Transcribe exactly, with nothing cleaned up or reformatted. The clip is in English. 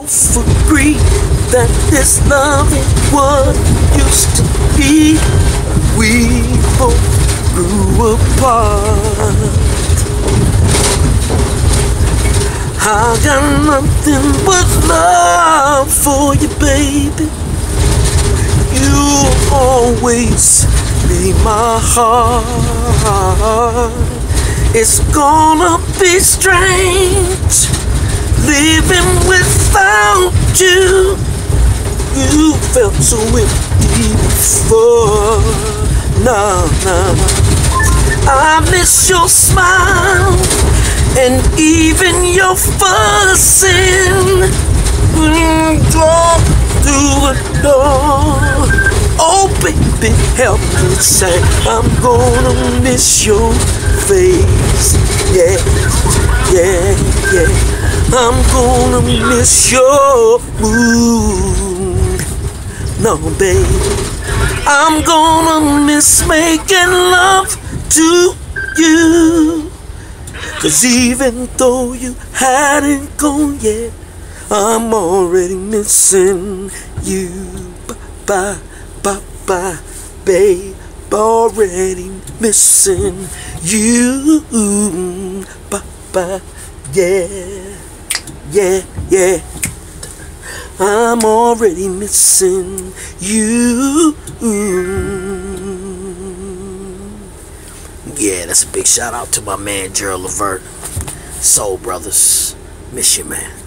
Agree that this love ain't what used to be. We both grew apart. I got nothing but love for you, baby. You'll always be my heart. It's gonna be strange living without you. You felt so empty before. No, no. I miss your smile and even your fussing when you walk through the door. Oh baby, help me say I'm gonna miss your face. Yeah, yeah, yeah. I'm gonna miss your mood. No, babe, I'm gonna miss making love to you. Cause even though you hadn't gone yet, I'm already missing you. Bye, bye, bye, babe, already missing you. Bye, bye, yeah. Yeah, yeah, I'm already missing you. Yeah, that's a big shout out to my man Gerald Levert. Soul Brothers, miss you, man.